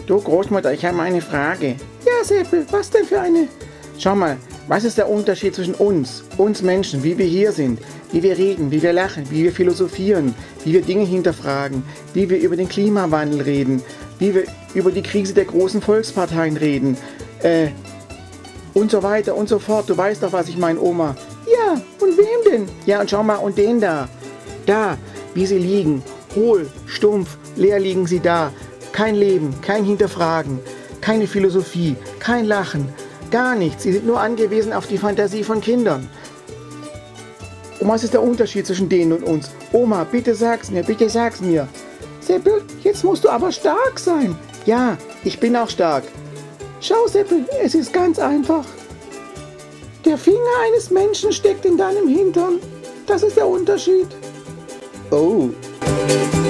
Du Großmutter, ich habe mal eine Frage. Ja, Seppel, was denn für eine? Schau mal, was ist der Unterschied zwischen uns Menschen, wie wir hier sind, wie wir reden, wie wir lachen, wie wir philosophieren, wie wir Dinge hinterfragen, wie wir über den Klimawandel reden, wie wir über die Krise der großen Volksparteien reden, und so weiter und so fort. Du weißt doch, was ich meine, Oma. Ja, und wem denn? Ja, und schau mal, und den da. Da, wie sie liegen. Hohl, stumpf, leer liegen sie da. Kein Leben, kein Hinterfragen, keine Philosophie, kein Lachen, gar nichts. Sie sind nur angewiesen auf die Fantasie von Kindern. Und was ist der Unterschied zwischen denen und uns? Oma, bitte sag's mir, bitte sag's mir. Seppel, jetzt musst du aber stark sein. Ja, ich bin auch stark. Schau, Seppel, es ist ganz einfach. Der Finger eines Menschen steckt in deinem Hintern. Das ist der Unterschied. Oh.